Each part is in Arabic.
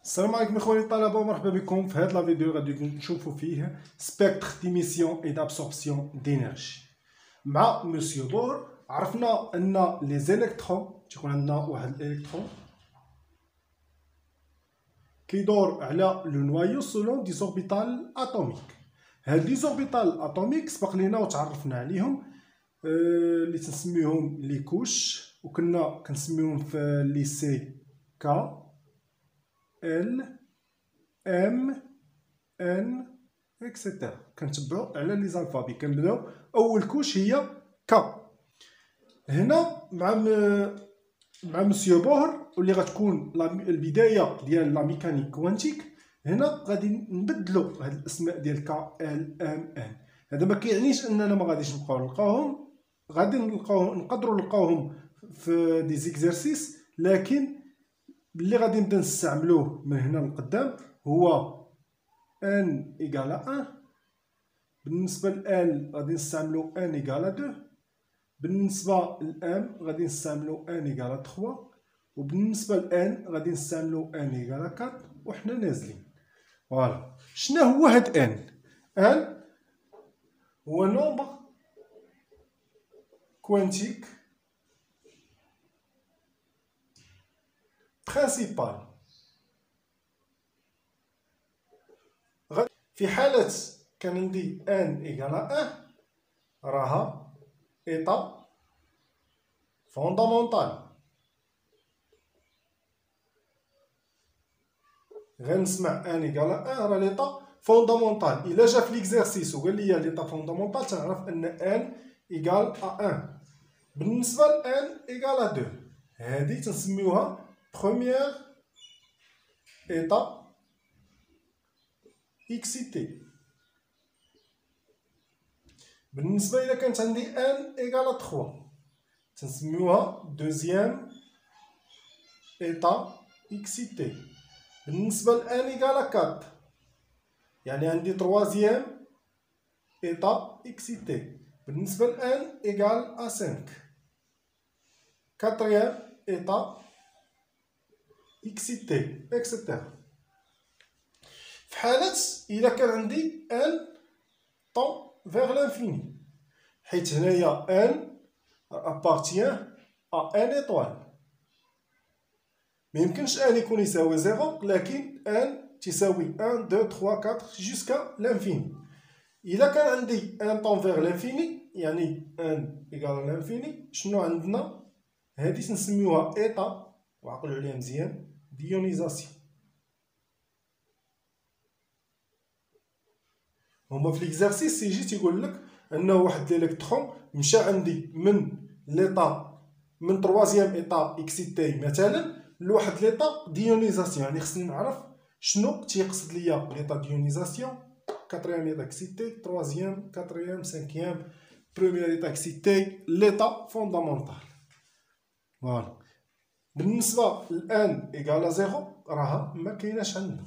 السلام عليكم اخواني الطلبه، ومرحبا بكم في هذا لا فيديو غادي نشوفوا فيه سبيكتر ديميسيون اي دابسوربسيون دينيرجي. مع مسيو بور عرفنا ان لي زيليكترون تيكون عندنا واحد الالكترون كيدور على لو نوايو سولون دي زوربيتال اتوميك. هاد لي زوربيتال اتوميك سبق لينا وتعرفنا عليهم اللي تنسميهم لي كوش، وكنا كنسميهم في الليسي كا ال ام ان اكسيتيرا. كنتبعوا على لي زالفابي. كنبداو اول كوش هي كا. هنا مع مسيو بوهر واللي غتكون البدايه ديال لا ميكانيك كوانتيك. هنا غادي نبدلوا هاد الاسماء ديال كا ال ام ان. هذا ما كيعنيش اننا ما غاديش نبقاو نلقاوهم، غادي نقدروا نلقاوهم في دي زيكزارسيس، لكن اللي غادي نبدا نستعملوه من هنا لقدام هو ان ايكال 1. بالنسبه ل غادي نستعملو ان ايكال 2. بالنسبه لام غادي نستعملو ان ايكال 3. وبالنسبه لان غادي نستعملو ان ايكال 4 وحنا نازلين. فوالا. شنو هو هاد ان هو نومبر كوانتيك برينسيبال. في حالة كان عندي ان ايكال 1 راها ايطا فوندامونتال. غنسمع ان ايكال 1 راه ليطا فوندامونتال. الا جا في ليكزارسيس وقال لي ليطا فوندامونتال تنعرف ان ان ايكال ا 1. بالنسبه ل ان ايكال 2 هذه تنسميوها بروميير ايطا اكسيتي. بالنسبه الى كانت عندي ان ايكال 3 تنسميوها دوزيام ايطا اكسيتي. بالنسبه ل ان ايكال 4 يعني عندي تروازيام ايطا اكسيتي. بالنسبه ل ان ايكال ا 5 كاتريام ايطا اكسيتي اكسيتيرا. في حالة إلا كان عندي ان طون فيغ لانفيني، حيت هنايا ان ابارتيان ا ان ايطوال. ميمكنش ان يكون يساوي زيرو، لكن ان تساوي 1 2 3 4 جوسكا لانفيني. إلا كان عندي ان طون فيغ لانفيني يعني ان ايكال لانفيني، شنو عندنا؟ هادي تنسميوها ايطا، وعقلوا عليها مزيان، ديونيزاسيون. هما في ليكزارسيس يجي تيقول لك انه واحد الالكترون مشى عندي من ليطا من تروازيام ايطا اكسيتي مثلا لواحد ليطا ديونيزاسيون. يعني خصني نعرف شنو تيقصد ليا ليطا ديونيزاسيون. كاتريام ايطا اكسيتي، تروازيام، كاتريام، سانكيام، بروميير ايطا اكسيتي، ليطا فوندامونتال. فوالا. بالنسبه لان ايكال زيرو راها ما كايناش عندنا.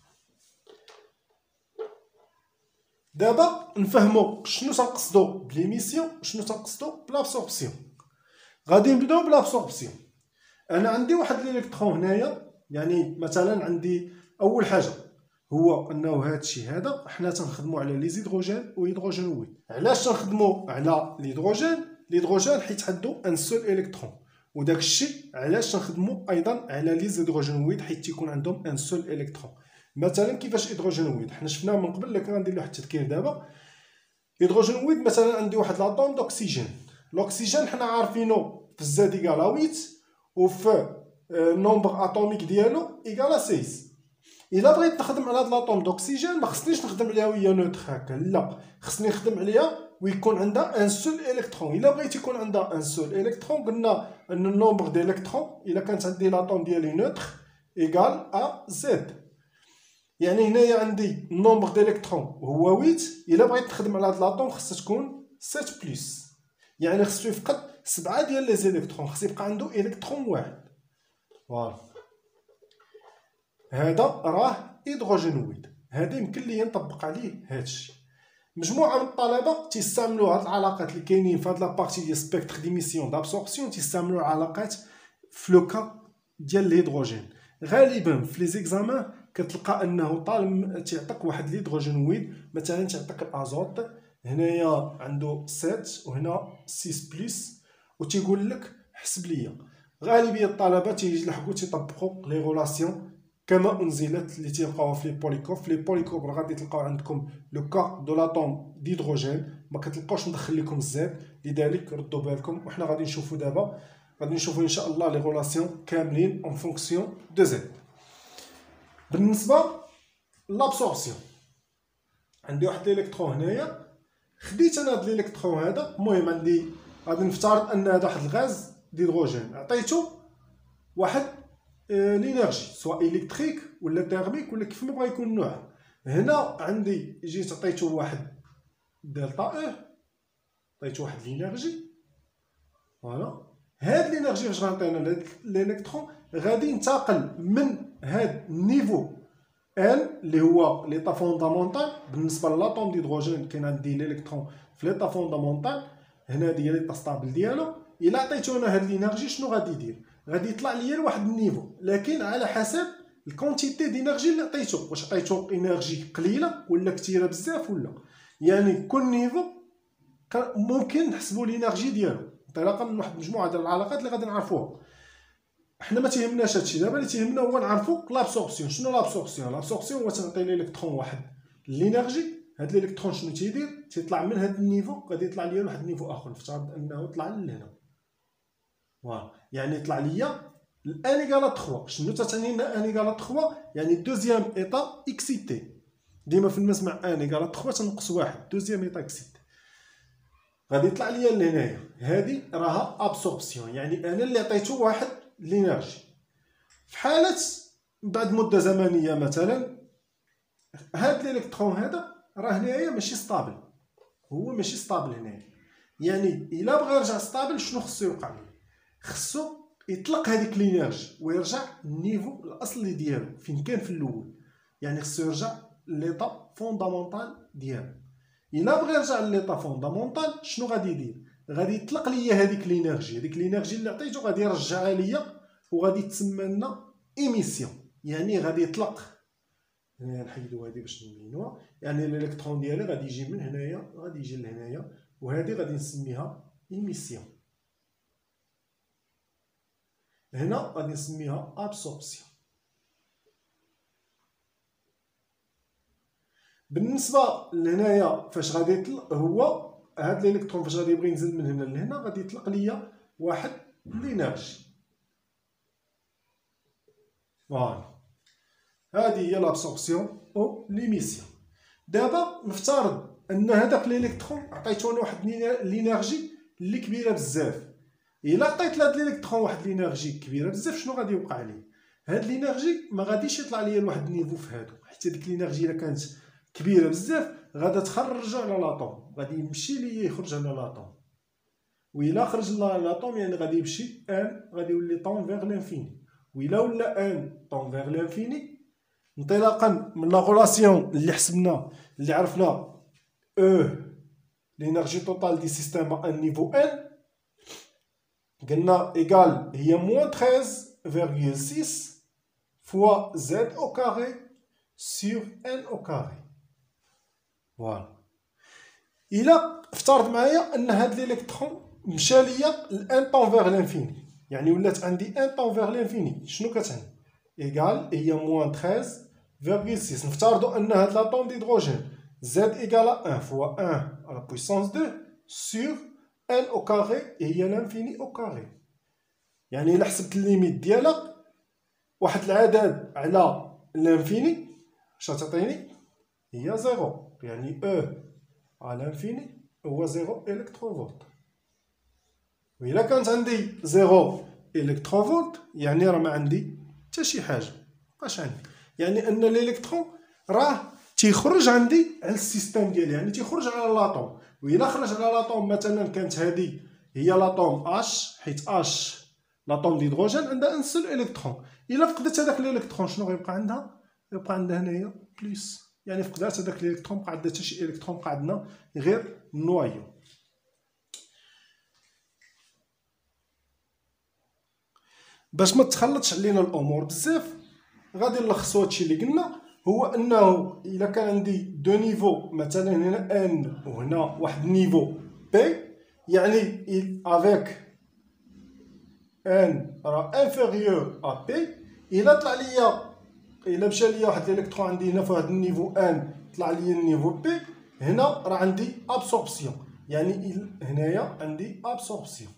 دابا نفهمو شنو تنقصدو بليميسيون وشنو تنقصدو بلابسوربسيون. غادي نبداو بلابسوربسيون. انا عندي واحد الالكترون هنايا، يعني مثلا عندي اول حاجه هو انه هادشي هذا حنا تنخدمو على لي زيدروجين وهيدروجينويد. علاش تنخدمو على الهيدروجين؟ حيت عندو ان سول الكترون. وداك الشيء علاش تنخدمو ايضا على لي زيدروجينويد، حيت تيكون عندهم ان سول الكترون. مثلا كيفاش هيدروجينويد حنا شفناه من قبل، لكن غندير له واحد التذكير دابا. هيدروجينويد مثلا عندي واحد لاطوم دوكسيجين. الاكسجين حنا عارفينو في الزاد ايكال 8 وفي النومبر اتوميك ديالو ايكال 6. الا بغيت نخدم على هاد لاطوم دوكسيجين ما خصنيش نخدم عليها وهي نوتر هكا، لا، خصني نخدم عليها ويكون عندها ان سول الكترون. الا بغيت يكون عندها ان سول الكترون قلنا ان النومبر ديليكترون الا كانت عندي لاطوم ديالي نوتر ايكال ا زد. يعني هنايا عندي النومبر ديليكترون هو 8. الا بغيت نخدم على هاد لاطوم خصها تكون 7 بلس، يعني خصو يفقد 7 ديال لي زيليكترون، خص يبقى عنده الكترون واحد. فوالا. هذا راه هيدروجينويد. هذا يمكن ليا نطبق عليه هادشي. مجموعه من الطلبه تيستعملوا هاد العلاقات اللي كاينين في هاد لابارتي ديال سبيكتر ديميسيون دابسوربسيون، تيستعملوا العلاقات في لوكا ديال الهيدروجين. غالبا في لي زيكزامان كتلقى انه طالب تيعطيك واحد الهيدروجين مثلا تيعطيك الازوت هنايا عنده 7 وهنا 6 بلس وتيقول لك حسب ليا. غالبيه الطلبه تيلحقوا تيطبقوا لي غولاسيون كما انزلت اللي تلقاوها في لي بوليكوب. في لي بوليكوب غادي تلقاو عندكم لو كا دو لاتوم ديدروجين، ما كتلقاوش ندخل لكم الزاد، لذلك ردوا بالكم. وحنا غادي نشوفوا دابا، غادي نشوفوا ان شاء الله لي غولاسيون كاملين اون فونكسيون دو زد. بالنسبه لابسوربسيون عندي واحد الالكترون هنايا، خديت انا هاد الالكترون هذا، المهم عندي غادي نفترض ان هذا واحد الغاز ديدروجين عطيته واحد لينيرجي سواء الكتريك ولا تيرميك ولا كيف ما بغا يكون النوع. هنا عندي جيت عطيته واحد دلتا او، عطيته واحد لينيرجي فوالا. هاد لينيرجي فاش غنعطينا الالكترون غادي ينتقل من هاد النيفو ان اللي هو ليطا فوندامونتال. بالنسبه للاطوم ديدروجين كاين عندي الالكترون في ليطا فوندامونتال، هنا ديال ليطا ستابل ديالو. الا عطيتو انا هاد لينيرجي شنو غادي يدير؟ غادي يطلع ليا لواحد النيفو، لكن على حسب الكونتيتي دينيرجي اللي عطيتو، واش عطيتو انرجي قليله ولا كثيره بزاف ولا. يعني كل نيفو ممكن نحسبوا الانرجي ديالو انطلاقا من واحد المجموعه ديال العلاقات اللي غادي نعرفوها. حنا ما تيهمناش هادشي دابا، اللي تيهمنا هو نعرفوا لابسوربسيون. شنو لابسوربسيون؟ لابسوربسيون هو تنعطي الالكترون واحد الانرجي، هاد الالكترون شنو تيدير؟ تيطلع من هاد النيفو غادي يطلع ليا لواحد النيفو اخر، نفترض انه طلع لهنا فوالا. يعني يطلع ليا الان ايكال 3. شنو تتعني لنا ان ايكال 3؟ يعني دوزيام ايطا اكسيتي. ديما في المسمع ان ايكال 3 تنقص واحد، دوزيام ايطا اكسيتي غادي يطلع ليا لهنايا. هذه راها ابسوربسيون، يعني انا اللي عطيتو واحد لينيرجي. في حاله بعد مده زمنيه مثلا هاد الالكترون هذا راه هنايا ماشي ستابل، هو ماشي ستابل هنايا. يعني الا بغى يرجع ستابل شنو خصو يوقع ليه؟ خصو يطلق هذيك لينيرجي ويرجع للنيفو الاصلي ديالو فين كان في الاول. يعني خصو يرجع ليطا فوندامونتال ديالو. الا بغى يرجع ليطا فوندامونتال شنو غادي يدير؟ غادي يطلق ليا هذيك لينيرجي، هذيك لينيرجي اللي عطيتو غادي يرجعها ليا وغادي تسمى لنا ايميسيون. يعني غادي يطلق، هنا نحيدو هادي باش نبينوها، يعني الالكترون ديالي غادي يجي من هنايا غادي يجي لهنايا، وهذه غادي نسميها ايميسيون. هنا غادي نسميها ابسوربسيون. بالنسبه لهنايا فاش غادي يطلق هو هاد الالكترون فاش غادي يبغي ينزل من هنا لهنا غادي يطلق ليا واحد لينيرجي فوالا. هذه هي لابسوربسيون او ليميسيون. دابا نفترض ان هذاك الالكترون عطيتو انا واحد لينيرجي اللي كبيره بزاف. الا عطيت لهاد الالكترون واحد لينيرجي كبيره بزاف شنو غادي يوقع ليه؟ هاد لينيرجي ما غاديش يطلع ليا لواحد النيفو في هادو، حيت ديك لينيرجي الا كانت كبيره بزاف غادا تخرج على لاطوم، غادي يمشي ليا يخرج على لاطوم، وإلا خرج لاطوم يعني غادي يمشي ان غادي يولي طون فيغ لانفيني. وإلا ولا ان طون فيغ لانفيني انطلاقا من لا غولاسيون اللي حسبنا اللي عرفنا او لينيرجي توتال دي سيستيم ان نيفو ان قلنا ايكال هي موان 13.6 فوا زد او كاري سور ان او كاري فوالا. الا افترض معايا ان هاد الالكترون مشى ليا الان طون فيغ لانفيني، يعني ولات عندي ان طون فيغ لانفيني، شنو كتعني؟ ايكال هي موان 13.6. نفترضوا ان هاد لاطوم ديدروجين زد ايكال 1 فوا 1 على بويسونس 2 سور ان او كاري هي لانفيني او كاري. يعني الا حسبت الليميت ديالها واحد العدد على لانفيني اش غتعطيني؟ هي 0. يعني او على لانفيني هو 0 الكتروفولت. وإلا كانت عندي 0 الكتروفولت يعني راه ما عندي حتى شي حاجه، مابقاش عندي. يعني ان الالكترون راه تيخرج عندي على السيستم ديالي، يعني تيخرج على لاطوم. وإلا خرج على لاطوم مثلا كانت هذه هي لاطوم اش، حيت اش لاطوم ديدروجين عندها ان سول الكترون. الا فقدت هذاك الالكترون شنو غيبقى عندها؟ يبقى عندها هنايا بليس، يعني فقدات هذاك الالكترون بقى عندها حتى شي الكترون، بقى عندنا غير النوايو. باش ما تخلطش علينا الامور بزاف غادي نلخصو هادشي اللي قلنا، هو انه الا كان عندي دو نيفو مثلا هنا ان وهنا واحد نيفو بي، يعني افيك ان راه انفيريور ا بي، الا طلع ليا الا مشى ليا واحد الالكترون عندي هنا في واحد النيفو ان طلع ليا النيفو بي، هنا راه عندي ابسوربسيون، يعني هنايا عندي ابسوربسيون.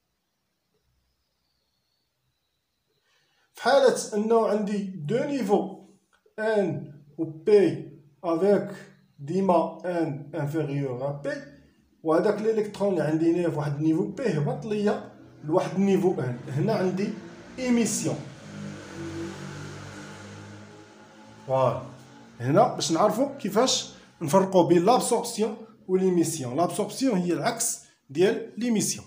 في حالة انه عندي دو نيفو ان و بي افيك ديما ان انفيريور ا بي، وهداك الالكترون اللي عندي هنا في واحد النيفو بي هبط ليا لواحد النيفو ان، هنا عندي ايميسيون. فوالا هنا باش نعرفوا كيفاش نفرقوا بين لابسوربسيون و ليميسيون. لابسوربسيون هي العكس ديال ليميسيون.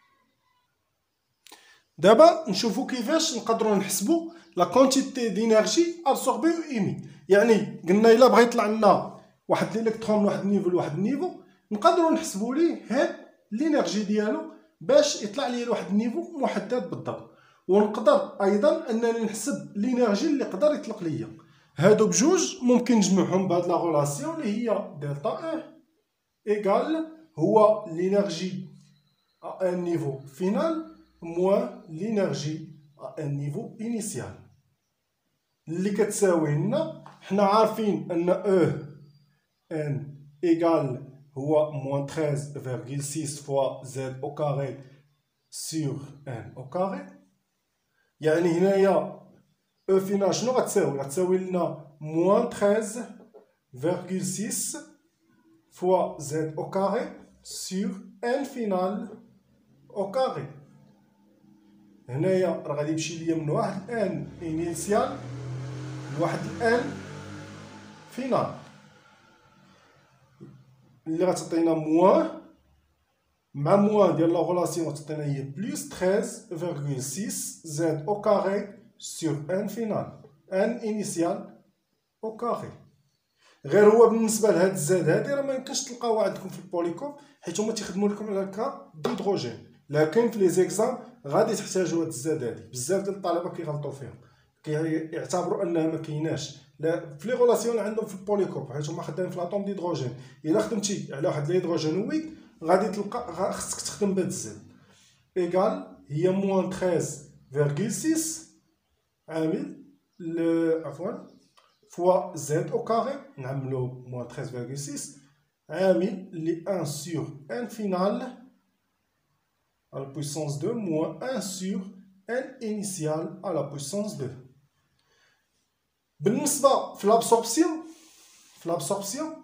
دابا نشوفوا كيفاش نقدروا نحسبوا لا كونتيتي دينيرجي ابسوربي و ايمي. يعني قلنا الا بغى يطلع لنا واحد الالكترون من واحد النيفو لواحد النيفو، نقدروا نحسبوا ليه هاد الانرجي ديالو باش يطلع لي لواحد النيفو محدد بالضبط، ونقدر ايضا انني نحسب الانرجي اللي يقدر يطلق ليا. هادو بجوج ممكن نجمعهم بهاد لا غولاسيون اللي هي دلتا او ايكال هو الانرجي ا ان نيفو فينال موان l'énergie à un niveau initial اللي كتساوي لنا حنا عارفين ان او ان ايكال هو موان 13.6 فوا زد او كاري سور ان او كاري. يعني هنايا او فينال شنو غتساوي؟ غتساوي لنا موان 13.6 فوا زد او كاري سور ان فينال او كاري. هنايا راه غادي يمشي ليا من واحد ان انيسيال لواحد ان فينال اللي غتعطينا موان مع موان ديال لا غولاسيون غتعطينا هي بلس 13.6 زد او كاري سور ان فينال ان انيسيال او كاري. غير هو بالنسبه لهاد الزاد هادي راه ما يمكنش تلقاوها عندكم في البوليكوب، حيت هما تيخدموا لكم على الكا ديدروجين، لكن في لي زيكزام غادي تحتاجوا هاد الزاد هادي. بزاف ديال الطلبه كيغلطوا فيهم، كيعتبروا انها ما كايناش. لا، في لي غولاسيون عندهم في البوليكوب حيت هما خدامين في لاطوم ديدروجين. الا خدمتي على واحد الهيدروجين ويك غادي تلقى خصك تخدم بهاد الزاد ايكال هي موان 13.6 عامل عفوا فوا زد او كاري، نعملو موان 13.6 عامل ل 1 sur n final à la puissance 2 moins 1 sur n initial à la puissance 2. بالنسبة في l'absorption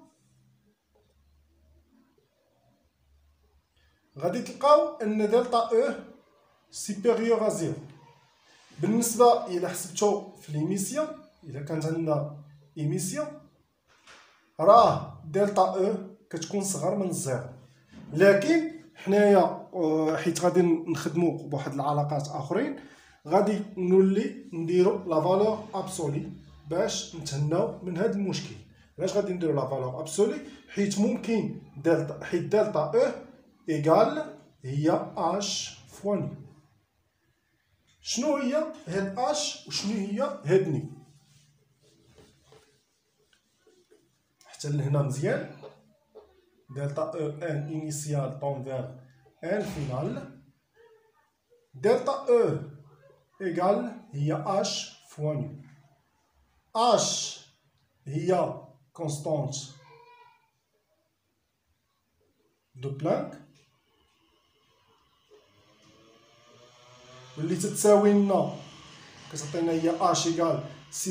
غادي تلقاو ان دلتا او سوبيريور ا زيرو. بالنسبة الى حسبتو في ليميسيون، الا كانت عندنا ايميسيون راه دلتا او كتكون صغر من الزيرو. لكن حنايا حيت غادي نخدمو بواحد العلاقات اخرين غادي نولي نديرو لا فالور ابسولي باش نتهناو من هذا المشكل. علاش غادي نديرو لا فالور ابسولي؟ حيت ممكن دلتا او ايكال هي اش فوا ني. شنو هي هاد اش وشنو هي هاد ني؟ حتى لهنا مزيان. دلتا او ان انيسيال طون فيغ ان فينال. دلتا او ايكال هي اش فوا ني. اش هي كونستانت دو بلانك واللي تتساوي لنا كتعطينا هي اش ايكال 6.62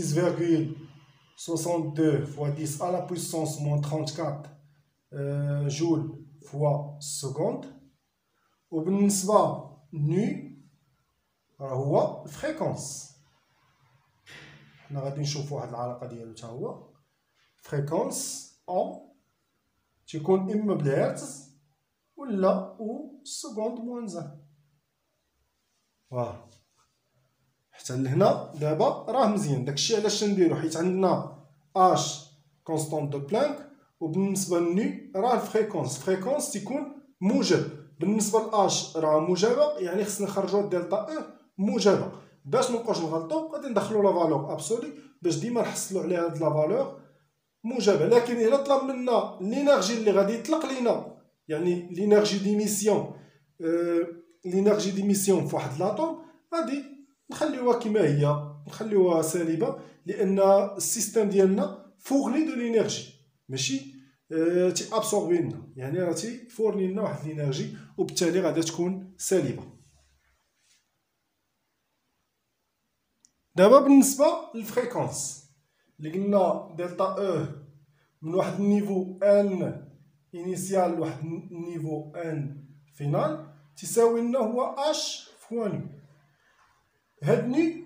فوا 10 على بويسونس موان 34 جول فوا سكوند. وبالنسبة ني راه هو الفريكونس. حنا غادي نشوفو واحد العلاقة ديالو تا هو فريكونس او تيكون اما بالهرتز ولا او سكوند موان زان. فوالا حتى لهنا دابا راه مزيان. داكشي علاش نديرو حيت عندنا اش كونستانت دو بلانك، وبالنسبه لني راه الفريكونس تيكون موجب. بالنسبه لاش راه موجبه، يعني خصنا نخرجوا دلتا او موجبه. باش منبقاوش نغلطو غادي ندخلو لا فالور ابسولي باش ديما نحصلو على هاد لا فالور موجبه. لكن الا طلب منا لينيرجي اللي غادي يطلق لينا، يعني لينيرجي ديميسيون في واحد لاطوم، غادي نخليوها كما هي، نخليوها سالبه، لان السيستم ديالنا فورني دو لينيرجي، ماشي تي ابسوربي لنا، يعني راه تيفورني لنا واحد لينيرجي، وبالتالي غادي تكون سالبه. دابا بالنسبه للفريكونس اللي قلنا دلتا او من واحد النيفو ان انيسيال لواحد النيفو ان فينال تساوي لنا هو اش فوا نو. هاد نو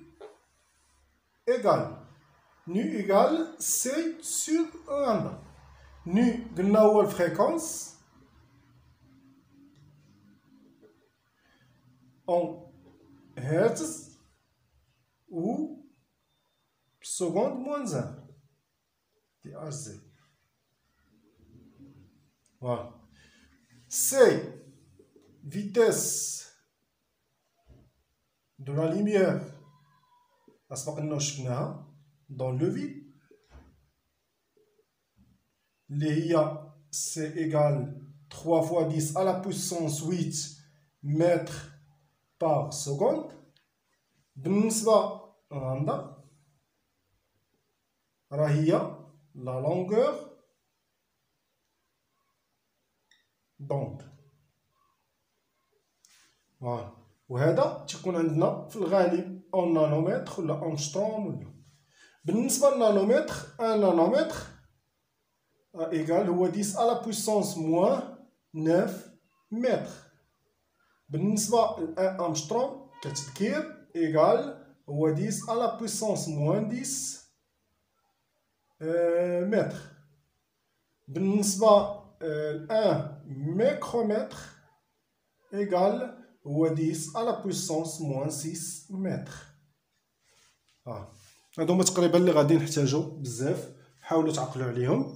ايغال سي سور لامدا. نو قلنا هو الفريكونس اون هرتز ou seconde moins 1 دي اش زي. Voilà. C'est vitesse de la lumière أسبقنا وشفناها dans le vide اللي هي c'est égal 3 fois 10 à la puissance 8 mètres par seconde. بالنسبة للامدا راه هي لا longueur d'onde. فوالا، وهذا تيكون عندنا في الغالب اون نانومتر ولا انشتروم ولا. بالنسبه للنانومتر، ان نانومتر ايغال هو 10 على بويسونس موان 9 متر. بالنسبه ل 1 انشتروم كتذكير ايغال هو 10 على بويسونس موان 10 متر. بالنسبه ل 1 ميكرومتر ايغال هو 10 على بويسونس موان 6 متر. هادو هما تقريبا اللي غادي نحتاجو بزاف، حاولوا تعقلوا عليهم.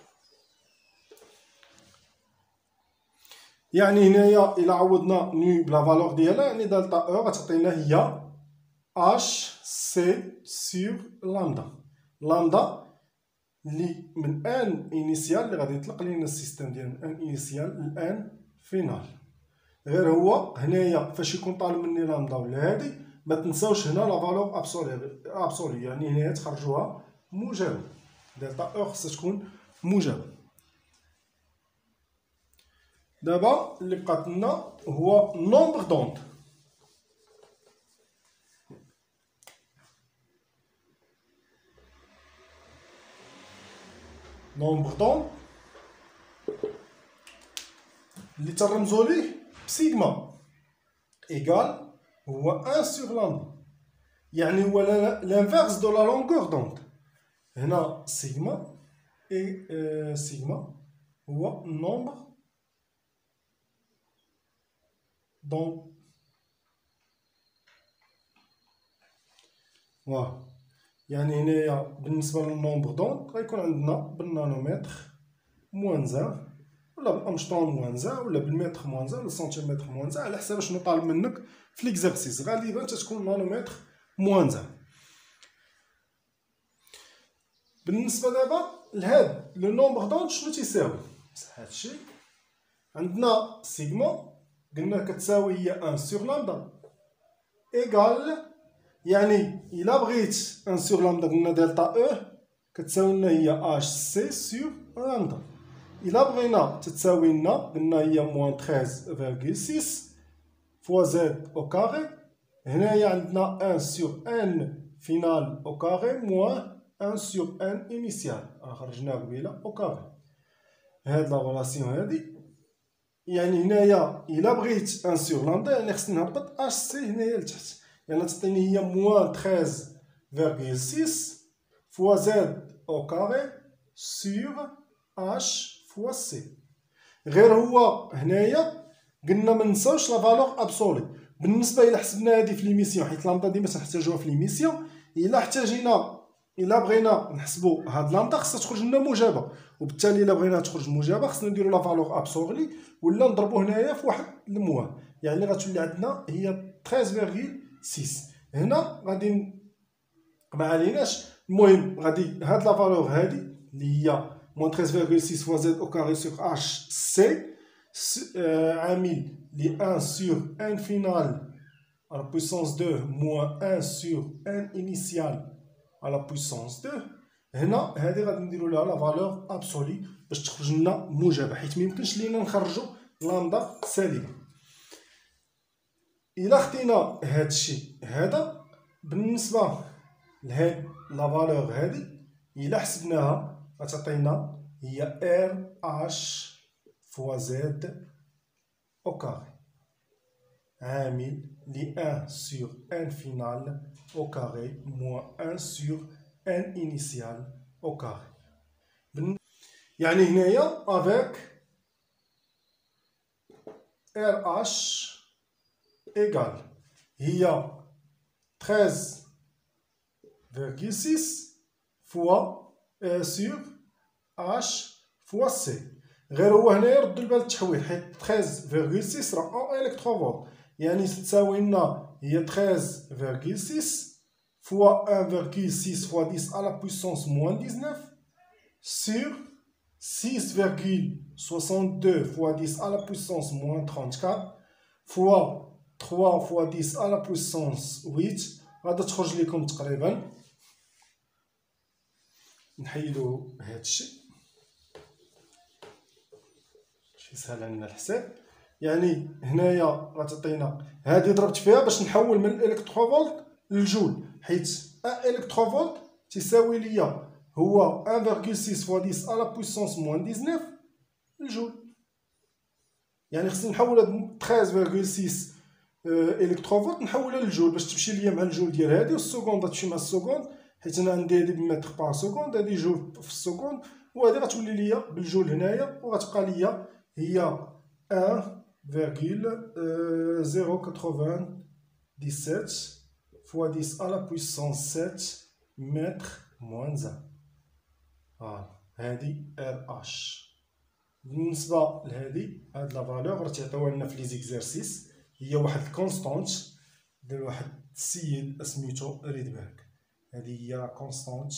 يعني هنايا الا عوضنا نو بلا فالور ديالها، يعني دلتا او غتعطينا هي اش سي سور لامدا. لامدا اللي من ان انيسيال اللي غادي يطلق لينا السيستم ديال ان انيسيال لان فينال. غير هو هنايا فاش يكون طالب مني لامدا ولا هادي، ما تنساوش هنا لا فالور ابسولي، يعني هنايا تخرجوها موجبه. دلتا او خصها تكون موجبه. دابا اللي بقات لنا هو نومبر دوند. نومبر دوند اللي ترمزوا ليه بسيغما ايغال هو 1 سور لامدا، يعني هو لانفيرس دو لا لونغور دوند. هنا سيغما سيغما هو نومبر دوند. فوالا، يعني هنايا بالنسبه للنومبر دوند غيكون عندنا بالنانومتر موان 1 ولا بالامشطون موان 1 ولا بالمتر موان 1 ولا السنتيمتر موان 1 على حساب شنو طالب منك في ليكزارسيس. غالبا تتكون نانومتر موان 1. بالنسبه دابا لهاد لو نومبر دوند شنو تيساوي؟ هادشي عندنا سيغما قلنا كتساوي هي 1 سور لامدا ايغال، يعني الا بغيت 1 سور لامدا قلنا دلتا او كتساوي لنا هي اش سي سور لامدا. الا بغينا تتساوي لنا قلنا هي موان 13.6 فوا زد او كاري. هنايا عندنا 1 سور ان فينال او كاري موان 1 سور ان انيسيال، خرجناه قبيله او كاري. هاد لا غولاسيون هادي يعني هنايا الا بغيت 1 سور لامدا يعني خصني نهبط اش سي هنايا لتحت، يعني تعطيني هي موان 13.6 فوا زد او كاري سور اش فوا سي. غير هو هنايا قلنا ما ننساوش لا فالور ابسولي. بالنسبه الى حسبنا هذه في ليميسيون، حيت لامدا ديما تنحتاجوها في ليميسيون، الا بغينا نحسبوا هاد لامدا خصها تخرج لنا موجبه، وبالتالي الا بغينا تخرج موجبه خصنا نديروا لا فالور ابسولي ولا نضربوا هنايا في واحد الموان، يعني غتولي عندنا هي 13.6. هنا غادي ما عليناش. المهم غادي هاد لا فالور هادي اللي هي moins 13,6 fois z au carré sur hc عامل ل 1 sur n final à la puissance 2 moins 1 sur n initial à la puissance 2. هنا هادي غادي نديرو لها لا فالور ابسولي باش تخرج لنا موجبه، حيت ميمكنش لينا نخرجو لامدا سالبه. الا خدينا هادشي هذا بالنسبه لهاد لا فالور هادي، الا حسبناها غتعطينا هي ار اش فوا زد او كاري عامل ل 1 sur n final au carré moins 1 sur n initial au carré. يعني هنايا avec RH égale هي 13,6 fois sur H fois C. غير هو هنا يرد البال التحويل، حيت 13,6 راه ان الكتروفولت، يعني تساوي لنا هي 13,6 fois 1,6 fois 10 à la puissance moins 19 sur 6,62 fois 10 à la puissance moins 34 fois 3 fois 10 à la puissance 8. غادا تخرج لكم تقريبا، نحيدو هادشي باش يسهل علينا الحساب. يعني هنايا غتعطينا هادي ضربت فيها باش نحول من الالكتروفولت للجول، حيت الكتروفولت تساوي ليا هو 1,6 fois 10 à la puissance moins 19 الجول. يعني خصني نحول هاد 13,6 الكتروفولت نحولها للجول باش تمشي ليا مع الجول ديال هادي، والسكوند غتمشي مع السكوند، حيت انا عندي هادي بمتر بار سكوند، هادي جول في السكوند، وهادي غتولي ليا بالجول هنايا، وغتبقى ليا هي 1,097 fois 10 à la puissance 7 mètres moins 1. هادي RH. بالنسبه لهادي هاد لا فالور راه تعطيوها لنا في لي زيكزارسيس، هي واحد الكونستانت ديال واحد السيد سميتو ريدبرغ. هادي هي لا كونستانت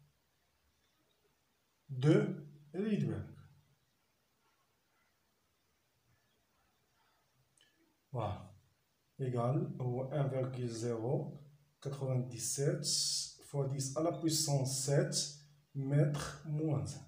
دو ريدبرغ. فوالا égal هو 1,097 fois 10 à la puissance 7 mètres moins 1.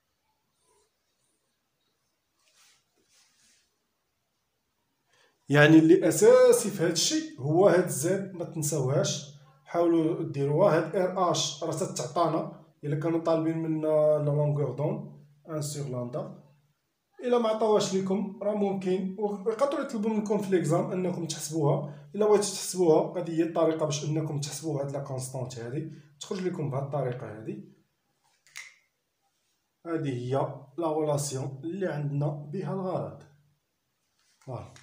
يعني اللي اساسي في هذا الشيء هو هاد زد، ما تنساوهاش، حاولوا ديروها. هاد ار اش راه تتعطانا الا كانوا طالبين منا لا لونغور دون 1 سور لامدا. الا ما عطاوهاش لكم راه ممكن ويقدروا يطلبوا منكم في ليكزام انكم تحسبوها. الا بغيتو تحسبوها هذه هي الطريقه باش انكم تحسبوا هاد لا كونستانت هذه، تخرج لكم بهاد الطريقه هذه. هذه هي لا غولاسيون اللي عندنا بها الغرض. فوالا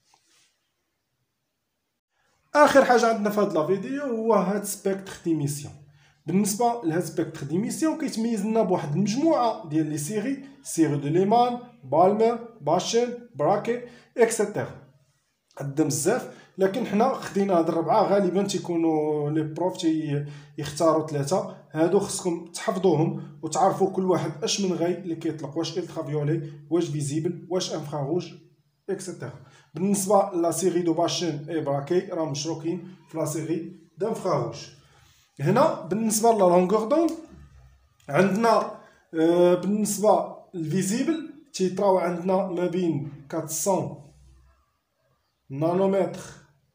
اخر حاجه عندنا في هاد لا فيديو هو هاد سبيكتر ديميسيون. بالنسبه لهاد سبيكتر ديميسيون كيتميز لنا بواحد المجموعه ديال لي سيري دو ليمان، بالمر، باشين، براكي اكسيتيرا. عندنا بزاف، لكن حنا خدينا هاد الربعه غالبا تيكونوا لي بروف يختاروا ثلاثه. هادو خصكم تحفظوهم وتعرفوا كل واحد اش من غاي اللي كيطلق، واش الترافيولي، واش فيزيبل، واش انفراروج اكسيتيرا. بالنسبه لا سيري دو باشين اي براكي راه مشروكين في لا سيري دانفراروج. هنا بالنسبه لا لونغور دوند عندنا بالنسبه للفيزيبل تيطراو عندنا ما بين 400 نانومتر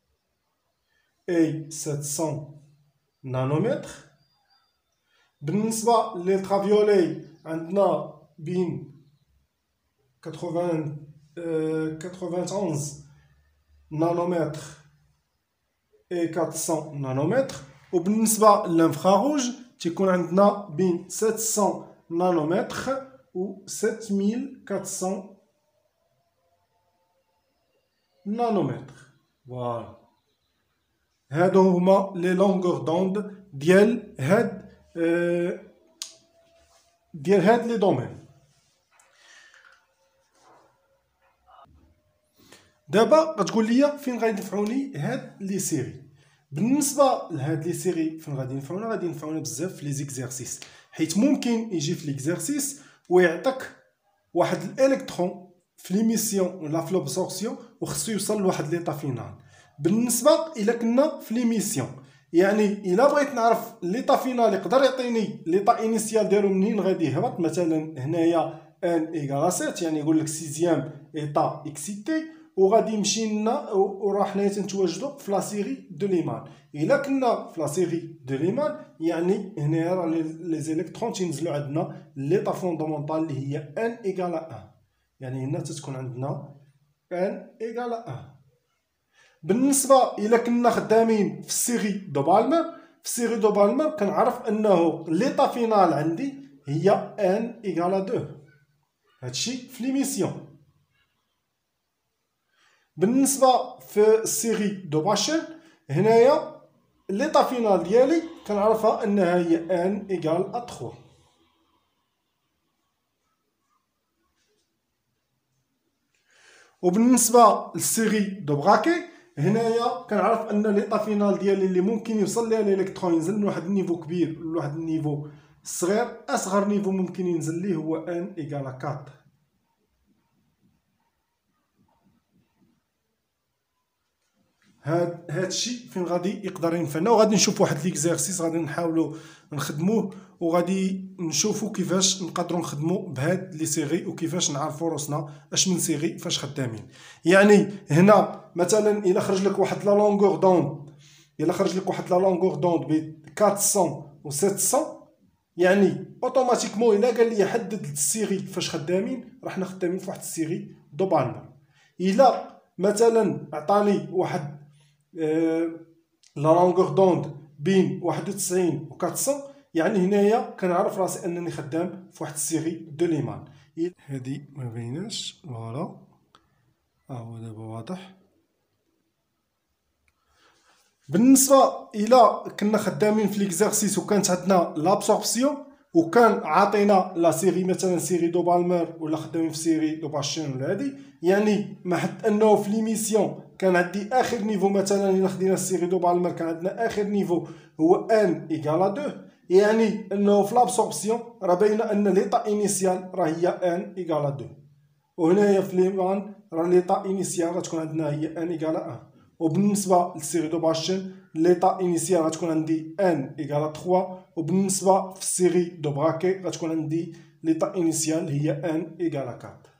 اي 700 نانومتر. بالنسبه للترافيولي عندنا بين 91 نانومتر اي 400 نانومتر. وبالنسبه للانفراروج تيكون عندنا بين 700 نانومتر و 7400 نانومتر. فوالا هادو هما لي لونغور دوند ديال هاد لي دومين. دابا غتقول لي فين غيدفعوني هاد لي سيري. بالنسبه لهاد لي سيري فين غادي ينفعونا بزاف في لي زيكزارسيس، حيت ممكن يجي في ليكزارسيس ويعطيك واحد الالكترون في ليميسيون ولا في لوبسورسيون وخصو يوصل لواحد ليطا فينال. بالنسبه الا كنا في ليميسيون، يعني الا بغيت نعرف ليطا فينال يقدر يعطيني ليطا انيسيال ديالو منين غادي يهبط، مثلا هنايا ان ايكال 7 يعني يقول لك سيزيام ايطا اكسيتي، وغادي يمشي لنا وراه حنايا تنتواجدوا في لا سيري دو ليمان. الا كنا في لا سيري دو ليمان يعني هنايا راه لي زيليكترون تينزلوا عندنا ليطا فوندامونطال اللي هي ان ايكال 1، يعني هنا تتكون عندنا ان ايكال 1. بالنسبه الا كنا خدامين في السيري دو بالمر، في السيري دو بالمر كنعرف انه ليطا فينال عندي هي ان ايكال 2، هادشي في ليميسيون. بالنسبه في السيري دو باشن هنايا ليطا فينال ديالي كنعرفها انها هي ان ايكال 3. وبالنسبه للسيري دو براكي هنايا كنعرف ان ليطا فينال ديالي اللي ممكن يوصل ليها الالكترون ينزل من واحد النيفو كبير لواحد النيفو صغير، اصغر نيفو ممكن ينزل ليه هو ان ايكال 4. هادشي فين غادي يقدر ينفعنا، وغادي نشوف واحد ليكزارسيس غادي نحاولوا نخدموه، وغادي نشوفوا كيفاش نقدروا نخدموا بهاد لي سيري وكيفاش نعرفوا روسنا اش من سيري فاش خدامين. يعني هنا مثلا الا خرج لك واحد لا لونغور دوند، ب 400 و 700، يعني اوتوماتيكمون الا قال لي حدد السيري فاش خدامين، راح حنا خدامين في واحد السيري دو بالمر. الا مثلا عطاني واحد لا لونغور دوند بين 91 و 400، يعني هنايا كنعرف راسي انني خدام في واحد السيري دو ليمان. هادي ما بيناش، فوالا هو دابا واضح. بالنسبه الى كنا خدامين في ليكزارسيس وكانت عندنا لابسوربسيون وكان عاطينا لا سيري مثلا سيري دو بالمر ولا خدامين في سيري دو باشين ولا هادي، يعني ما حد انه في ليميسيون كان عندي اخر نيفو، مثلا الا خدينا السيري دو بالمر كان عندنا اخر نيفو هو ان ايكال 2، يعني انه في لابسوربسيون راه باينه ان ليطا انيسيال راه هي ان ايكال 2، وهنايا في ليمان راه ليطا انيسيال غتكون عندنا هي ان ايكال 1. وبالنسبه للسيري دو باشن ليطا انيسيال غتكون عندي ان ايكال 3، وبالنسبه في السيري دو براكي غتكون عندي ليطا انيسيال هي ان ايكال 4.